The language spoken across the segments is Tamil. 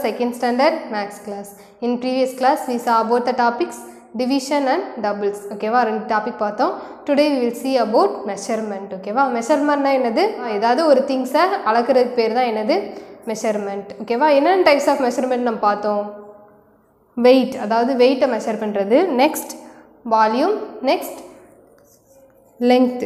second standard maths class. In previous class we saw about the topics division and doubles. Okay va, ரெண்டு டாபிக் பார்த்தோம். Today we will see about measurement. Okay va, measurement na என்னது? ஏதாவது ஒரு things அளக்கிறதுக்கு பேர் தான் என்னது? measurement. Okay va, என்னென்ன types of measurement நம்ம பார்த்தோம்? weight, அதாவது weight measure பண்றது. next volume, next length.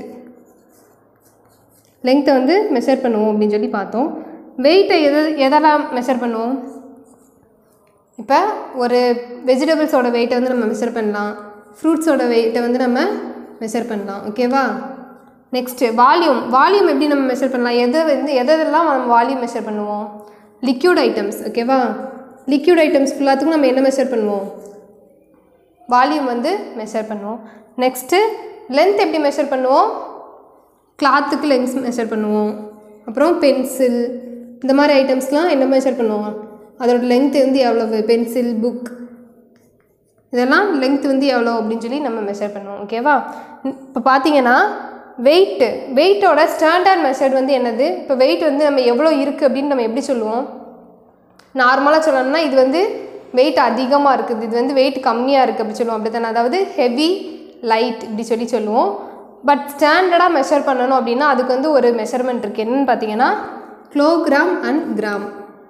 length வந்து மெஷர் பண்ணுவோம் அப்படின்னு சொல்லி பார்த்தோம். வெயிட்டை எதெல்லாம் மெஷர் பண்ணுவோம்? இப்போ ஒரு வெஜிடபிள்ஸோட வெயிட்டை வந்து நம்ம மெஷர் பண்ணலாம், ஃப்ரூட்ஸோட வெயிட்டை வந்து நம்ம மெஷர் பண்ணலாம். ஓகேவா? Next volume. வால்யூம் எப்படி நம்ம மெஷர் பண்ணலாம்? எதெல்லாம் நம்ம வால்யூம் மெஷர் பண்ணுவோம்? Liquid items. ஓகேவா? லிக்யூட் ஐட்டம்ஸ் ஃபுல்லாத்துக்கும் நம்ம என்ன மெஷர் பண்ணுவோம்? வால்யூம் வந்து மெஷர் பண்ணுவோம். நெக்ஸ்ட்டு லென்த் எப்படி மெஷர் பண்ணுவோம்? கிளாத்துக்கு லென்ஸ் மெஷர் பண்ணுவோம். அப்புறம் பென்சில் இந்த மாதிரி ஐட்டம்ஸ்லாம் என்ன மெஷர் பண்ணுவோம்? அதோட லென்த் வந்து எவ்வளவு? பென்சில், புக் இதெல்லாம் லென்த் வந்து எவ்வளோ அப்படின்னு சொல்லி நம்ம மெஷர் பண்ணுவோம். ஓகேவா? இப்போ பார்த்தீங்கன்னா வெயிட்டோட ஸ்டாண்டர்ட் மெஷர்ட் வந்து என்னது? இப்போ வெயிட் வந்து நம்ம எவ்வளோ இருக்குது அப்படின்னு நம்ம எப்படி சொல்லுவோம்? நார்மலாக சொல்லணும்னா இது வந்து வெயிட் அதிகமாக இருக்குது, இது வந்து வெயிட் கம்மியாக இருக்குது அப்படி சொல்லுவோம். அப்படி தானே? அதாவது ஹெவி, லைட் இப்படி சொல்லுவோம். பட் ஸ்டாண்டர்டாக மெஷர் பண்ணணும் அப்படின்னா அதுக்கு வந்து ஒரு மெஷர்மெண்ட் இருக்குது. என்னென்னு பார்த்தீங்கன்னா kilogram and gram.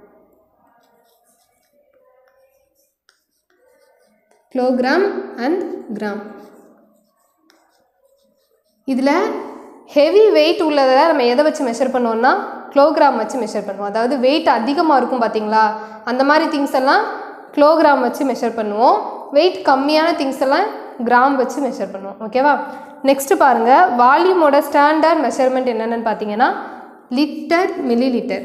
Kilogram and gram. இதில் ஹெவி வெயிட் உள்ளதை நம்ம எதை வச்சு மெஷர் பண்ணுவோம்னா கிலோகிராம் வச்சு மெஷர் பண்ணுவோம். அதாவது வெயிட் அதிகமாக இருக்கும் பார்த்தீங்களா, அந்த மாதிரி திங்ஸ் எல்லாம் கிலோகிராம் வச்சு மெஷர் பண்ணுவோம். வெயிட் கம்மியான திங்ஸ் எல்லாம் கிராம் வச்சு மெஷர் பண்ணுவோம். ஓகேவா? நெக்ஸ்ட் பாருங்கள், வால்யூமோட ஸ்டாண்டர்ட் மெஷர்மெண்ட் என்னென்னு பார்த்தீங்கன்னா litre, millilitre.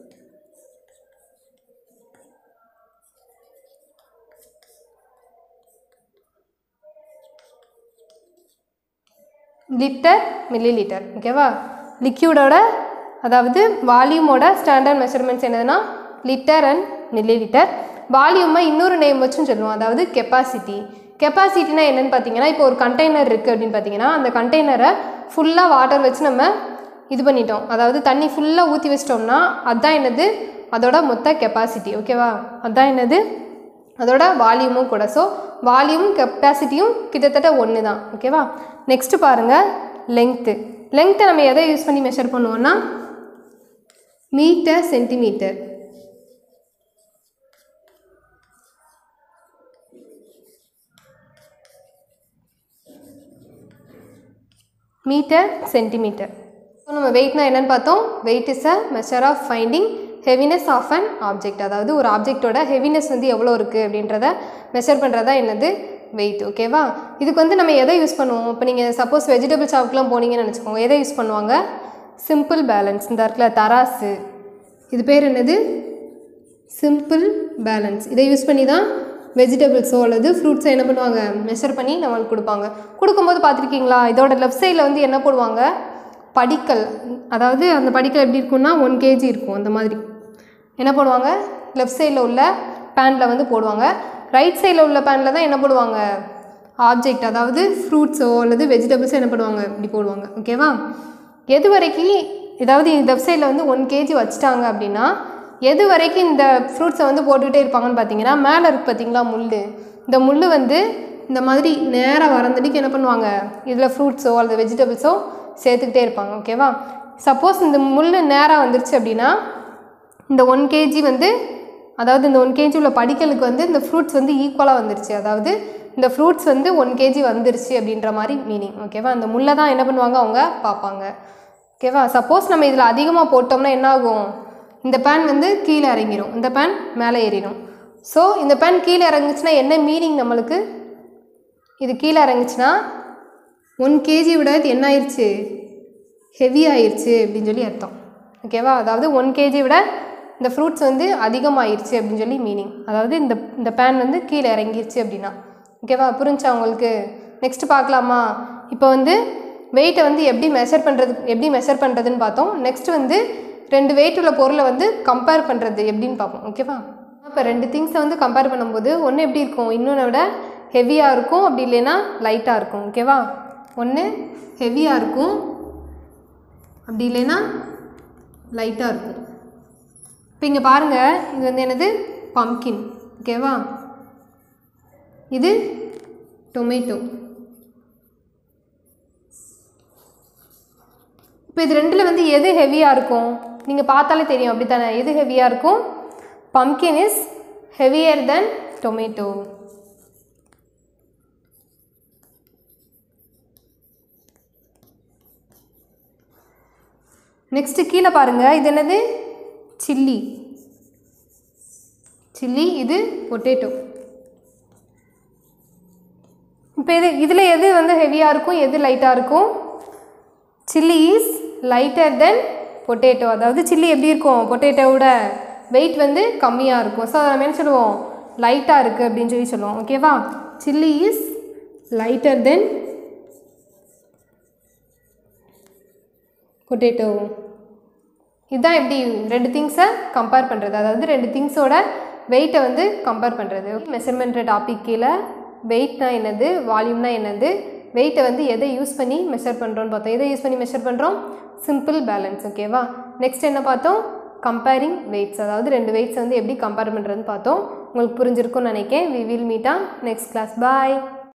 Litre, millilitre. ஓகேவா? லிக்யூடோட அதாவது வால்யூமோட ஸ்டாண்டர்ட் மெஷர்மெண்ட்ஸ் என்னதுன்னா லிட்டர் அண்ட் மில்லி லிட்டர். வால்யூமை இன்னொரு நேம் வச்சும் சொல்லுவோம், அதாவது கெப்பாசிட்டி. கெப்பாசிட்டினா என்னென்னு பார்த்தீங்கன்னா இப்போ ஒரு கண்டெய்னர் இருக்குது அப்படின்னு பார்த்தீங்கன்னா அந்த கண்டெய்னரை ஃபுல்லாக வாட்டர் வச்சு நம்ம இது பண்ணிட்டோம், அதாவது தண்ணி ஃபுல்லாக ஊற்றி வச்சிட்டோம்னா அதுதான் என்னது? அதோட மொத்த கெப்பாசிட்டி. ஓகேவா? அதுதான் என்னது? அதோட வால்யூமும் கூட. ஸோ வால்யூமும் கெப்பாசிட்டியும் கிட்டத்தட்ட ஒன்று தான். ஓகேவா? நெக்ஸ்ட்டு பாருங்கள் லெங்க்த்து. லெங்க்த்தை நம்ம எதை யூஸ் பண்ணி மெஷர் பண்ணுவோம்னா metre, centimetre. Metre, centimetre. So நம்ம வெயிட்னா என்னென்னு பார்த்தோம்? Weight is a measure of finding heaviness of an object. அதாவது ஒரு ஆப்ஜெக்டோட ஹெவினஸ் வந்து எவ்வளோ இருக்குது அப்படின்றத மெஷர் பண்ணுறதா என்னது? வெயிட். ஓகேவா? இதுக்கு வந்து நம்ம எதை யூஸ் பண்ணுவோம்? இப்போ நீங்கள் சப்போஸ் வெஜிடபிள் ஷாப்புக்குலாம் போனீங்கன்னு நினச்சிக்கோங்க, எதை யூஸ் பண்ணுவாங்க? Simple balance. இந்த இடத்துல தராசு, இது பேர் என்னது? Simple balance. இதை யூஸ் பண்ணி தான் வெஜிடபிள்ஸோ அல்லது ஃப்ரூட்ஸோ என்ன பண்ணுவாங்க? மெஷர் பண்ணி நம்மளுக்கு கொடுப்பாங்க. கொடுக்கும்போது பார்த்துருக்கீங்களா, இதோட லெஃப்ட் சைடில் வந்து என்ன போடுவாங்க? படிக்கல். அதாவது அந்த படிக்கல் எப்படி இருக்குன்னா 1 kg இருக்கும். அந்த மாதிரி என்ன போடுவாங்க? லெஃப்ட் சைடில் உள்ள பேனில் வந்து போடுவாங்க. ரைட் சைடில் உள்ள பேனில் தான் என்ன போடுவாங்க? ஆப்ஜெக்ட், அதாவது ஃப்ரூட்ஸோ அல்லது வெஜிடபிள்ஸோ என்ன பண்ணுவாங்க? இப்படி போடுவாங்க. ஓகேவா? எது வரைக்கும் ஏதாவது லெஃப்ட் சைடில் வந்து 1 kg வச்சுட்டாங்க அப்படின்னா எது வரைக்கும் இந்த ஃப்ரூட்ஸை வந்து போட்டுக்கிட்டே இருப்பாங்கன்னு பார்த்தீங்கன்னா மேலே இருக்குது பார்த்தீங்களா முள், இந்த முள் வந்து இந்த மாதிரி நேராக வரந்தடிக்கு என்ன பண்ணுவாங்க? இதில் ஃப்ரூட்ஸோ அல்லது வெஜிடபிள்ஸோ சேர்த்துக்கிட்டே இருப்பாங்க. ஓகேவா? சப்போஸ் இந்த முள் நேராக வந்துருச்சு அப்படின்னா இந்த 1 kg வந்து, அதாவது இந்த 1 kg உள்ள படிக்கலுக்கு வந்து இந்த ஃப்ரூட்ஸ் வந்து ஈக்குவலாக வந்துருச்சு, அதாவது இந்த ஃப்ரூட்ஸ் வந்து 1 kg வந்துருச்சு அப்படின்ற மாதிரி மீனிங். ஓகேவா? அந்த முள்ளை தான் என்ன பண்ணுவாங்க? அவங்க பார்ப்பாங்க. ஓகேவா? சப்போஸ் நம்ம இதில் அதிகமாக போட்டோம்னா என்ன ஆகும்? இந்த பேன் வந்து கீழே இறங்கிடும், இந்த பேன் மேலே ஏறிடும். ஸோ இந்த பேன் கீழே இறங்குச்சுன்னா என்ன மீனிங் நம்மளுக்கு? இது கீழே இறங்குச்சுன்னா 1 kg விட இது என்ன ஆயிடுச்சு? ஹெவி ஆயிடுச்சு அப்படின்னு சொல்லி அர்த்தம். ஓகேவா? அதாவது 1 kg விட இந்த ஃப்ரூட்ஸ் வந்து அதிகமாகிடுச்சு அப்படின்னு சொல்லி மீனிங். அதாவது இந்த பேன் வந்து கீழே இறங்கிருச்சு அப்படின்னா. ஓகேவா? புரிஞ்சா உங்களுக்கு? நெக்ஸ்ட்டு பார்க்கலாமா? இப்போ வந்து வெயிட்டை வந்து எப்படி மெஷர் பண்ணுறதுன்னு பார்த்தோம். நெக்ஸ்ட் வந்து 2 வெயிட் உள்ள பொருளை வந்து கம்பேர் பண்ணுறது எப்படின்னு பார்ப்போம். ஓகேவா? இப்போ 2 திங்ஸை வந்து கம்பேர் பண்ணும்போது ஒன்று எப்படி இருக்கும்? இன்னொன்று விட ஹெவியாக இருக்கும், அப்படி இல்லைன்னா லைட்டாக இருக்கும். ஓகேவா? ஒன்று ஹெவியாக இருக்கும், அப்படி இல்லைன்னா லைட்டாக இருக்கும். இப்போ இங்கே பாருங்கள், இது வந்து என்னது? பம்கின். ஓகேவா? இது டொமேட்டோ. இப்போ இது ரெண்டில் வந்து எது ஹெவியாக இருக்கும்? நீங்கள் பார்த்தாலே தெரியும், அப்படி தானே? எது ஹெவியாக இருக்கும்? Pumpkin is heavier then tomato. Next கீழே பாருங்கள், இது என்னது? சில்லி. சில்லி, இது பொட்டேட்டோ. இப்போ இதில் எது வந்து ஹெவியாக இருக்கும், எது லைட்டாக இருக்கும்? Chilli is lighter then potato. அதாவது சில்லி எப்படி இருக்கும்? பொட்டேட்டோவோட வெயிட் வந்து கம்மியாக இருக்கும். ஸோ அதை நம்ம என்ன சொல்லுவோம்? லைட்டாக இருக்குது அப்படின்னு சொல்லி சொல்லுவோம். ஓகேவா? Chilli is lighter then potato. இதுதான் எப்படி ரெண்டு திங்ஸை கம்பேர் பண்ணுறது, அதாவது ரெண்டு திங்ஸோட வெயிட்டை வந்து கம்பேர் பண்ணுறது. மெஷர்மெண்ட் டாபிக் கீழே வெயிட்னா என்னது, வால்யூம்னா என்னது, வெயிட்டை வந்து எதை யூஸ் பண்ணி மெஷர் பண்ணுறோன்னு பார்த்தோம். எதை யூஸ் பண்ணி மெஷர் பண்ணுறோம்? Simple balance. ஓகேவா? நெக்ஸ்ட் என்ன பார்த்தோம்? கம்பேரிங் வெயிட்ஸ், அதாவது ரெண்டு வெயிட்ஸ் வந்து எப்படி கம்பேர் பண்ணுறதுன்னு பார்த்தோம். உங்களுக்கு புரிஞ்சிருக்கும்னு நினைக்கிறேன். We will meet on next class. Bye.